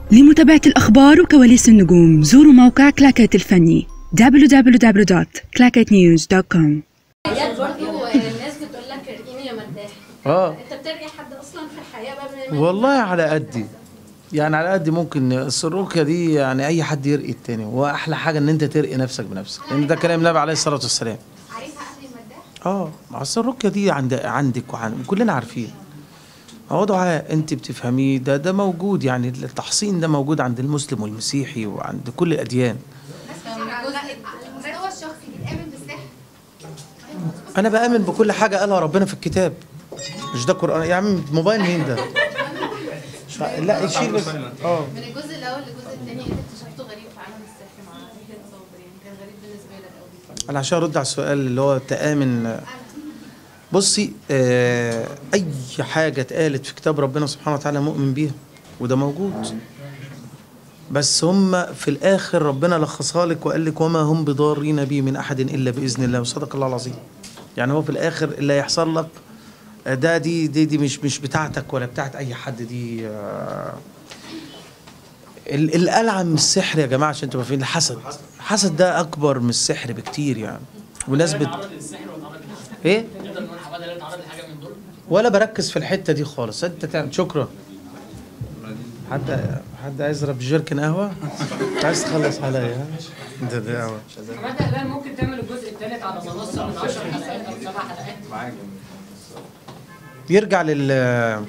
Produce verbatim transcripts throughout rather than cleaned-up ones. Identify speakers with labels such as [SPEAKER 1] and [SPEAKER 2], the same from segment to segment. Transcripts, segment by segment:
[SPEAKER 1] لمتابعة الأخبار وكواليس النجوم زوروا موقع كلاكيت الفني دبليو دبليو دبليو دوت كلاكيت نيوز دوت كوم.
[SPEAKER 2] برضه الناس بتقول لك ارقيني يا مداح.
[SPEAKER 3] اه
[SPEAKER 2] انت بترقي حد اصلا في الحياه بقى؟
[SPEAKER 3] والله على قدي، يعني على قدي. ممكن السروكه دي يعني اي حد يرقي التاني، واحلى حاجه ان انت ترقي نفسك بنفسك، لان ده كلام النبي عليه الصلاه والسلام.
[SPEAKER 2] عارفها قبل المداح؟
[SPEAKER 3] اه مع السروكه دي عند عندك وعن كلنا عارفين. هو دعاء انت بتفهميه، ده ده موجود، يعني التحصين ده موجود عند المسلم والمسيحي وعند كل الاديان.
[SPEAKER 2] المستوى الشخصي بتآمن بالسحر؟
[SPEAKER 3] انا بآمن بكل حاجه قالها ربنا في الكتاب. مش ده قرآن يا عم؟ موبايل مين ده؟ لا يشيل بس. اه
[SPEAKER 2] من الجزء الاول للجزء الثاني انت اكتشفته غريب في عالم السحر مع رحله صابر، يعني كان غريب بالنسبه لك قوي.
[SPEAKER 3] انا عشان ارد على السؤال اللي هو تآمن، بصي آه اي حاجه اتقالت في كتاب ربنا سبحانه وتعالى مؤمن بيها، وده موجود. بس هم في الاخر ربنا لخصها لك وقال لك وما هم بضارين به من احد الا باذن الله، وصدق الله العظيم. يعني هو في الاخر اللي هيحصل لك ده دي دي دي مش مش بتاعتك ولا بتاعت اي حد. دي آه الألعن من السحر يا جماعه عشان تبقى فين، الحسد. الحسد ده اكبر من السحر بكتير يعني. وناس بت ايه ولا بركز في الحته دي خالص. انت تعمل شكرا. حد حد عايز يضرب جيركن قهوه؟ عايز تخلص عليا؟ ده ده قهوه.
[SPEAKER 4] حماده الان ممكن تعمل الجزء الثالث على منصه من عشر حلقات او سبع حلقات؟
[SPEAKER 3] بيرجع لل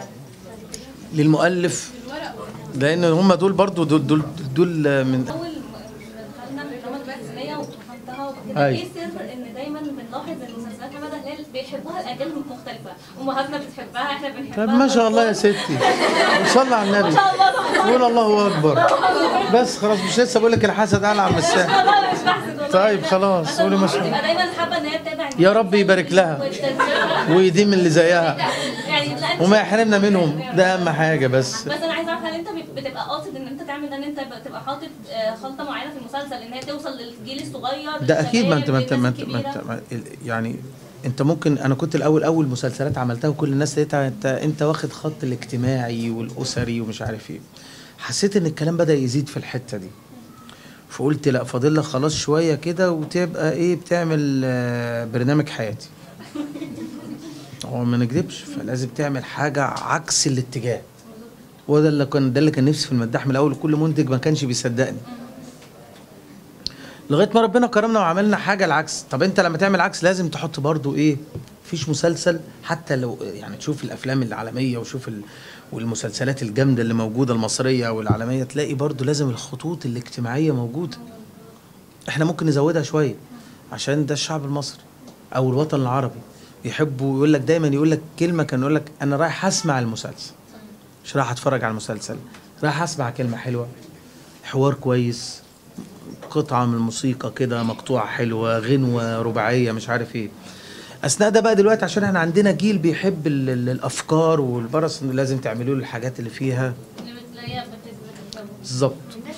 [SPEAKER 3] للمؤلف، لان هم دول برضو دول دول, دول من
[SPEAKER 5] اول دخلنا الدراما البحثيه وفهمتها وكده.
[SPEAKER 3] أيوة.
[SPEAKER 5] ايه السر ان دايما بنلاحظ ان مسلسلات حماده هلال بيحبوها الاجيال مختلفه، امهاتنا بتحبها، احنا بنحبها.
[SPEAKER 3] طب ما شاء الله يا ستي، وصلي على النبي.
[SPEAKER 5] ما شاء الله.
[SPEAKER 3] قول الله اكبر. بس خلاص، مش لسه بقول لك الحسد ألعن من السحر؟
[SPEAKER 5] والله مش بحسد والله.
[SPEAKER 3] طيب خلاص قولي ما شاء الله.
[SPEAKER 5] تبقى دايما حابه ان هي تتابع
[SPEAKER 3] يا رب يبارك لها ويديم اللي زيها
[SPEAKER 5] يعني لا
[SPEAKER 3] وما يحرمنا منهم، ده اهم حاجه. بس
[SPEAKER 5] بس انا عايزه اعرف هل انت بتبقى قاصد ان انت تعمل ده، ان انت تبقى حاطط خلطه معينه في المسلسل ان هي توصل للجيل الصغير؟
[SPEAKER 3] ده اكيد. ما انت ما انت ما انت, ما انت ما يعني انت ممكن. انا كنت الاول اول مسلسلات عملتها وكل الناس لقيتها انت انت واخد خط الاجتماعي والاسري ومش عارف ايه. حسيت ان الكلام بدا يزيد في الحته دي، فقلت لا فاضل لك خلاص شويه كده وتبقى ايه بتعمل برنامج حياتي. هو ما نكذبش، فلازم تعمل حاجه عكس الاتجاه. وده اللي كان ده اللي كان نفسي في المداح من الاول. كل منتج ما كانش بيصدقني لغايه ما ربنا كرمنا وعملنا حاجه العكس. طب انت لما تعمل عكس لازم تحط برضو ايه. مفيش مسلسل حتى لو يعني تشوف الافلام العالميه وشوف ال... والمسلسلات الجامده اللي موجوده المصريه والعالميه، تلاقي برضو لازم الخطوط الاجتماعيه موجوده. احنا ممكن نزودها شويه عشان ده الشعب المصري او الوطن العربي يحبوا. يقول لك دايما يقول لك كلمه، كان يقول لك انا رايح اسمع المسلسل مش رايح اتفرج على المسلسل، رايح اسمع كلمه حلوه، حوار كويس، قطعه من الموسيقى كده مقطوعه حلوه، غنوه رباعيه مش عارف ايه. اثناء ده بقى دلوقتي عشان احنا عندنا جيل بيحب ال ال الافكار والبرص، لازم تعملوا له الحاجات اللي فيها
[SPEAKER 5] اللي بتلاقيها بتثبت
[SPEAKER 3] بالظبط.